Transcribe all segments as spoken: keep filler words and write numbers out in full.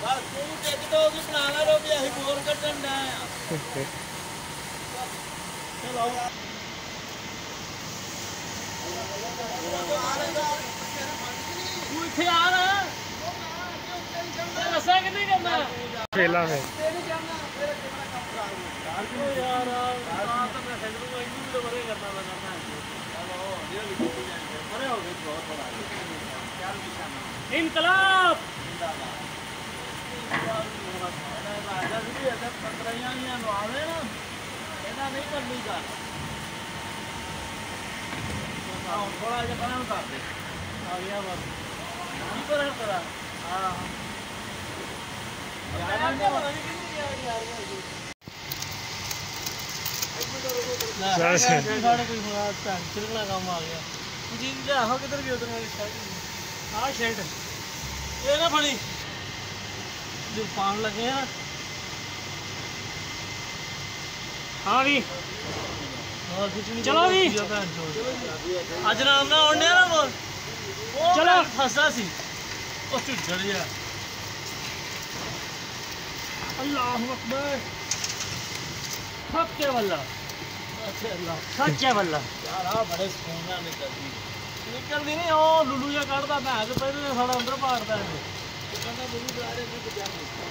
बस तू टिकट होगी बनाना रो भी अभी बोर कटन ना चलो तू इथे आ रहा रसा कि नहीं करना खेला है यार रात में सेंटर को इन्हीं भी तो बड़े करना करना है चलो ये भी बड़े हो गए बहुत बड़ा इनकलाब राजा जी ऐसे पंद्रह आवे ना ऐसा नहीं करनी का थोड़ा ऐसा बना कर दे आ गया बस नहीं कर करा हाँ चिरकना काम आ गया जी हो किधर गया उधर मेरी शर्ट हाँ शर्ट ये ना फड़ी जो पान लगे हैं हाँ भी चलो भी आज नाम ना उड़ने ना बोल चलो फंसा सी ओ चढ़ गया अल्लाह अकबर सच्चे वल्ला सच्चे वल्ला यार आ बड़े सुकून ना निकलदी निकलदी नहीं ओ लुलू या कढ़दा मैं तो पहले साडा अंदर पाड़दा है कहंदा लुलू जा रहे मैं जा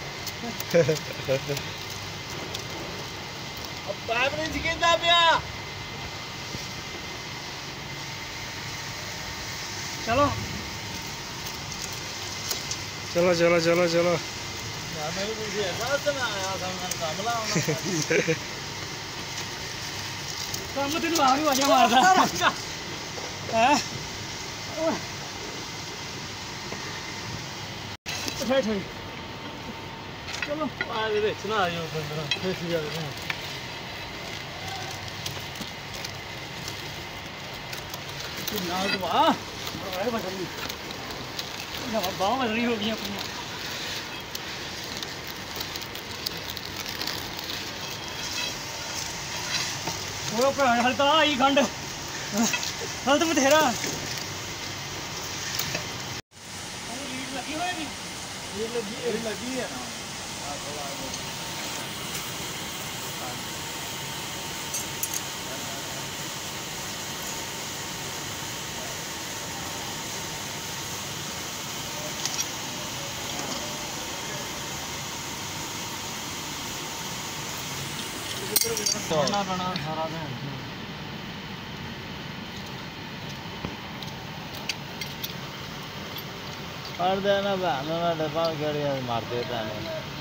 अब पाइप नहीं जिकेंदा पिया चलो चलो चलो चलो चलो यार मैं भी मुझे ऐसा में आया था मैं कामला होना काम तो तेरे बाहर ही आजा मारदा हैं बैठ बैठ चलो आगे देख ना आयो बंदरा फेस जा रहे हैं ना तो वाह अरे बदली ना बाह बदली हो गई अपनी वो पर हल्का आई खंड हल तो बथेरा लीड लगी होएगी लीड लगी लीड लगी है ना छोड़ना पड़ा सारा दिन पढ़ देना बहन ना डब्बा गाड़ी मार देता है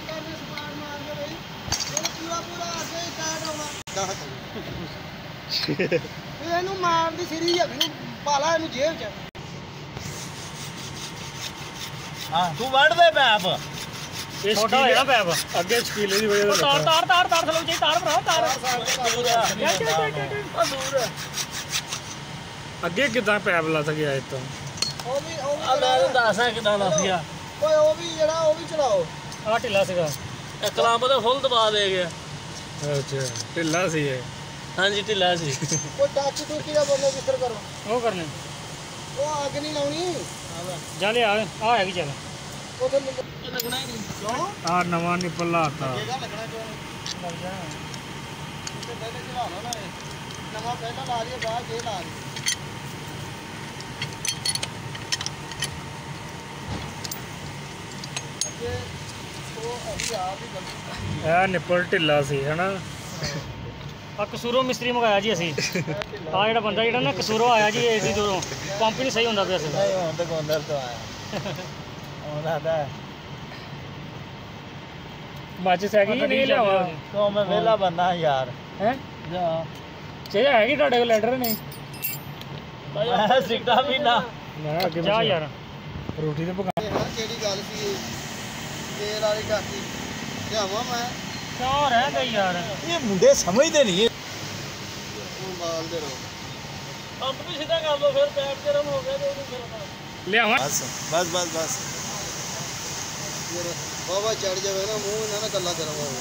ਇਹਨੂੰ ਮਾਰਨ ਦੀ ਸਿਰੀ ਹੈਗੀ ਨੂੰ ਪਾਲਾ ਇਹਨੂੰ ਜੇਬ ਚ ਹਾਂ ਤੂੰ ਵੱਢ ਦੇ ਪੈਪ छोटा है ना पैप अगे स्कीले की वजह से तार तार तार तार चलो जी तार भरा तार दूर है दूर है अगे किदा पैप लग गया इतो ਉਹ ਵੀ ਉਹ ਵੀ ਆ ਮੈਂ ਦੱਸਾਂ ਕਿਦਾਂ ਲੱਸਿਆ ਓਏ ਉਹ ਵੀ ਜਿਹੜਾ ਉਹ ਵੀ ਚਲਾਓ ਆ ਢਿੱਲਾ ਸੀਗਾ ਇਹ ਕਲਾਮ ਦਾ ਫੁੱਲ ਦਬਾ ਦੇ ਗਿਆ अच्छा ढिला सी है ਹਾਂਜੀ ਢਿੱਲਾ ਸੀ ਕੋਈ ਟੱਚ ਟੂਕੀ ਦਾ ਬੰਦਾ ਕਿੱਧਰ ਕਰੋ वो करने ਉਹ ਅੱਗ ਨਹੀਂ ਲਾਉਣੀ जा ले आ आ है कि चल ਉਥੇ ਲੱਗਣਾ ਹੀ ਨਹੀਂ ਕਿਉਂ आ नवा निपल आता ਲੱਗੇਗਾ ਲੱਗਣਾ ਕਿਉਂ ਲੱਗ ਜਾਣਾ ਤੇ ਪਹਿਲੇ ਚਲਾ ਲਓ ਨਾ ਇਹ ਨਵਾਂ ਪਹਿਲਾਂ ਲਾ ਲਈਏ ਬਾਅਦ ਇਹ ਲਾ ਲਈਏ ਅੱਗੇ ਉਹ ਅਸੀਂ ਆਪ ਹੀ ਗਲਤੀ ए निपल ढिला सी है ना ਆ ਕਸੂਰੋਂ ਮਿਸਤਰੀ ਮੰਗਾਇਆ ਜੀ ਅਸੀਂ ਆ ਜਿਹੜਾ ਬੰਦਾ ਜਿਹੜਾ ਨਾ ਕਸੂਰੋਂ ਆਇਆ ਜੀ ਏਡੀ ਦੂਰੋਂ ਪੰਪ ਨਹੀਂ ਸਹੀ ਹੁੰਦਾ ਪਿਆ ਸੀ ਨਹੀਂ ਹੁਣ ਤੱਕ ਅੰਦਰ ਤੋਂ ਆਇਆ ਹੁਣ ਆਦਾ माचिस है कि नहीं लियावा तो मैं वेला बंदा यार हैं ਜਾ चाहिए है कि ਤੁਹਾਡੇ ਕੋਲ ਲੈਟਰ ਨਹੀਂ मैं सिगटा भी ना मैं आगे ਜਾ ਯਾਰ रोटी तो पका ਕਿਹੜੀ ਗੱਲ ਸੀ ਤੇਲ ਵਾਲੀ ਕਾਕੀ ਲਿਆਵਾਂ ਮੈਂ ਕਿਉਂ ਰਹਿ ਗਈ ਯਾਰ ਇਹ ਮੁੰਡੇ ਸਮਝਦੇ ਨਹੀਂ ਉਹ ਮਾਲ ਦੇ ਰੋ ਪੰਪ ਵੀ ਸਿੱਧਾ ਕਰ ਲਓ ਫਿਰ ਪੈਪ ਗਰਮ ਹੋ ਗਿਆ ਤੇ ਉਹਨੂੰ ਫਿਰ लियावा बस बस बस बस बाबा चढ़ जाए ना मुंह ना ना गला गर्म हो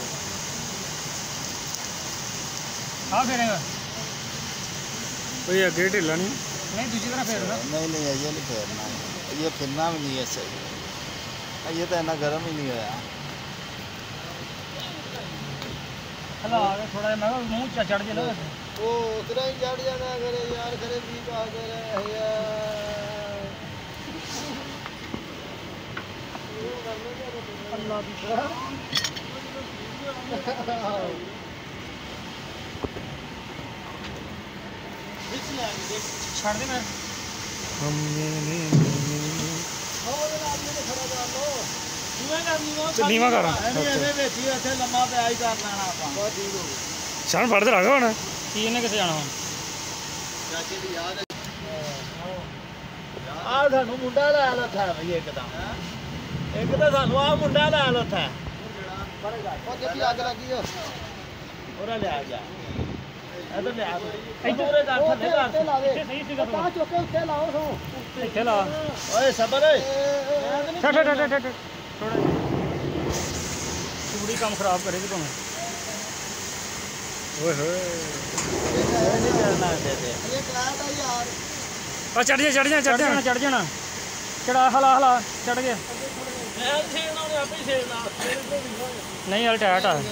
ਆ ਫੇਰੇਗਾ कोई आगे ढिला नहीं ਨਹੀਂ ਦੂਜੀ ਤਰ੍ਹਾਂ ਫੇਰਦਾ नहीं नहीं ये नहीं फेरना ये फिरना भी नहीं है सही ये तो इतना गर्म ही नहीं होया हला के थोड़ा मैं मुंह च चढ़ जे ना वो उतना ही चढ़ जाना करे यार करे भी पा करे यार अल्लाह दी छड़ दे मैं नीवा कर लम्मा पे आई कर लेना बहुत ठीक हो शान फड़ ते रख हुण की इन्हें किसे जाना चाचे दी याद है आ सानू मुंडा लै लथा भई एकदम एक तो सानू आ मुंडा लै लथा और जब आग लगी हो ओरा ले आ जा इधर ले आ इधर कर थले कर सही सी कर पा चुके उत्ते लाओ सो इथे ला ओए सबर ओए ठट ठट ठट ठट थोड़ा चूड़ी काम खराब करेगी तुम ओए होए नहीं करना दे दे ये क्लास है यार आ चढ़ जा चढ़ जा चढ़ जा चढ़ जाना चढ़ा हला हला चढ़ गया मैं छेड़ना ने आपे छेड़ना नहीं यार टाइट आ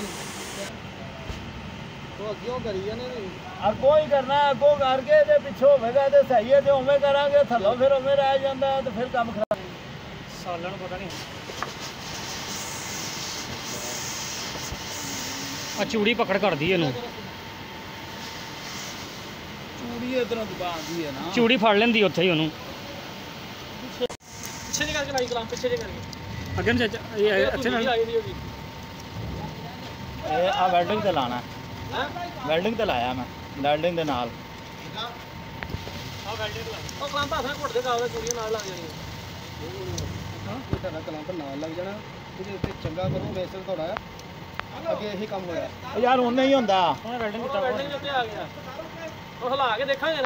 तो क्यों करी जाने ਅੱਗੋਂ ਹੀ ਕਰਨਾ ਅੱਗੋਂ ਕਰਕੇ ਤੇ ਪਿੱਛੋਂ ਹੋਵੇਗਾ ਤੇ ਸਹੀ ਹੈ ਤੇ ਉਵੇਂ ਕਰਾਂਗੇ ਥੱਲੋਂ ਫਿਰ ਉਵੇਂ ਰਹਿ ਜਾਂਦਾ ਤੇ ਫਿਰ ਕੰਮ ਖਰਾਬ ਸਾਲਣ ਪਤਾ ਨਹੀਂ ਆ ਚੂੜੀ ਪਕੜ ਕਰਦੀ ਇਹਨੂੰ ਚੂੜੀ ਇਧਰੋਂ ਦੁਕਾਨ ਦੀ ਹੈ ਨਾ ਚੂੜੀ ਫੜ ਲੈਂਦੀ ਉੱਥੇ ਹੀ ਉਹਨੂੰ ਪਿੱਛੇ ਜੇ ਕਰਕੇ ਲਾਈ ਕਲਾਮ ਪਿੱਛੇ ਜੇ ਕਰਕੇ ਅੱਗੇ ਨੂੰ ਚਾਚਾ ਇਹ ਇੱਥੇ ਨਾਲ ਲਾਈ ਦੀ ਹੋਗੀ ਇਹ ਆ ਵੈਲਡਿੰਗ ਤੇ ਲਾਣਾ ਹੈ ਵੈਲਡਿੰਗ ਤੇ ਲਾਇਆ ਮੈਂ ਵੈਲਡਿੰਗ ਦੇ ਨਾਲ ਆ ਵੈਲਡਿੰਗ ਲਾ ਉਹ ਕਲਾਮ ਭਾਵੇਂ ਘੁੱਟ ਦੇ ਕਾਵੇ ਚੂੜੀਆਂ ਨਾਲ ਲੱਗ ਜਾਣੀਆਂ ਇਹ ਤੁਹਾਡਾ ਕਲੰਪ ਨਾਲ ਲੱਗ ਜਾਣਾ ਇਹਦੇ ਉੱਤੇ ਚੰਗਾ ਕਰੋ ਵੈਸੇ ਤੁਹਾਡਾ ਅੱਗੇ ਇਹੀ ਕੰਮ ਹੋਇਆ ਯਾਰ ਉਹਨੇ ਹੀ ਹੁੰਦਾ ਉਹਨੇ ਵੈਲਡਿੰਗ ਕੀਤਾ ਵੈਲਡਿੰਗ ਉੱਤੇ ਆ ਗਿਆ ਉਹ ਹਿਲਾ ਕੇ ਦੇਖਾਂਗੇ ਨਾ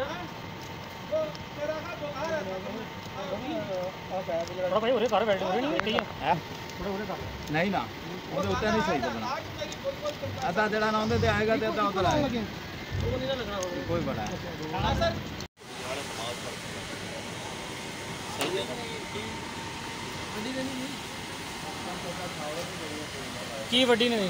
ਥੋੜਾ ਭਾਈ ਉਰੇ ਕਰ ਵੈਲਡਿੰਗ ਉਰੇ ਨਹੀਂ ਕੀਤੀ ਹੈ ਥੋੜਾ ਉਰੇ ਕਰ ਨਹੀਂ ਨਾ ਉਹਦੇ ਉੱਤੇ ਨਹੀਂ ਸਹੀ ਲੱਗਣਾ ਅੱਧਾ ਜਿਹੜਾ ਨਾ ਉਹਦੇ ਤੇ ਆਏਗਾ ਤੇ ਅੱਧਾ ਉੱਧਰ ਆਏਗਾ ਉਹ ਨਹੀਂ ਨਾ ਲੱਗਣਾ ਕੋਈ ਬੜਾ ਹੈ ਹਾਂ ਸਰ ਸਹੀ ਹੈ ਵੱਡੀ ਨਹੀਂ ਕੀ ਵੱਡੀ ਨਹੀਂ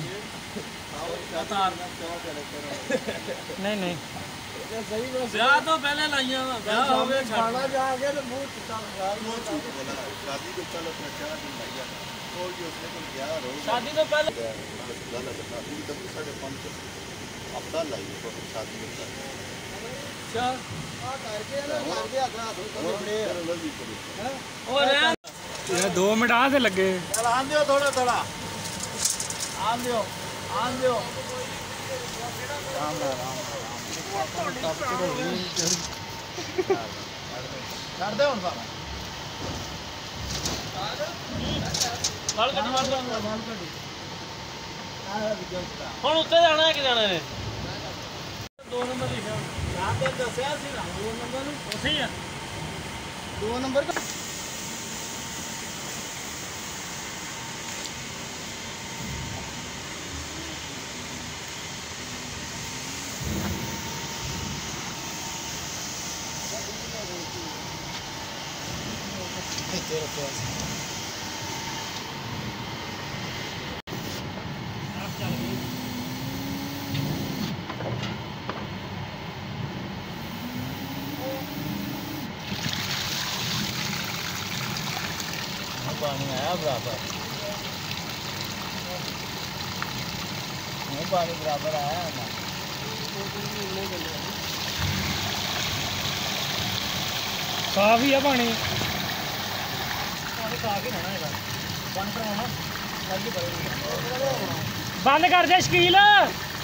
ਨਹੀਂ ਨਹੀਂ ਵਿਆਹ ਤੋਂ ਪਹਿਲੇ ਲਾਈਆਂ ਵਾ ਵਿਆਹ ਹੋ ਗਿਆ ਖਾਣਾ ਜਾ ਕੇ ਤੇ ਮੂੰਹ ਚਿੱਟਾ ਲਗਾ शादी को चलो अपना चार दिन लग गया और जो उसने को क्या रो शादी ਤੋਂ ਪਹਿਲੇ गलत शादी तक साढ़े पाँच सौ हफ्ता लाई तो शादी में ਅੱਛਾ ਆ ਕਰਕੇ ਨਾ ਕਰਦੇ ਹੱਥ ਹੱਥ ਤੋਂ ਬੜੇ लगी करी ਉਹ ਰਹਿਣ ਇਹ ਦੋ ਮਿੰਟ ਆ ਤੇ ਲੱਗੇ ਚਲ ਆਨ ਦਿਓ ਥੋੜਾ ਥੋੜਾ ਆਨ ਦਿਓ ਆਨ ਦਿਓ ਛੱਡ ਦੇ ਹੁਣ ਬਾਬਾ ਨਾਲ ਗੱਡੀ ਮਾਰ ਲਾ ਨਾਲ ਗੱਡੀ ਹੁਣ ਉੱਤੇ ਜਾਣਾ ਹੈ ਕਿ ਜਾਣਾ ਨੇ ਦੋ ਨੰਬਰ ਲਿਖਿਆ ਯਾਰ ਤੇ ਦੱਸਿਆ ਸੀ ਨਾ ਦੋ ਨੰਬਰ ਨੂੰ ਉੱਥੇ ਹੀ ਆ ਦੋ ਨੰਬਰ पानी आया बराबर नहीं पानी बराबर आया है ना ਸਾਫ ਹੀ ਆ ਪਾਣੀ पानी साफ ही रहना है बंद करवाना लगी पड़ेगी ਬੰਦ ਕਰ ਦੇ ਸ਼ਕੀਲ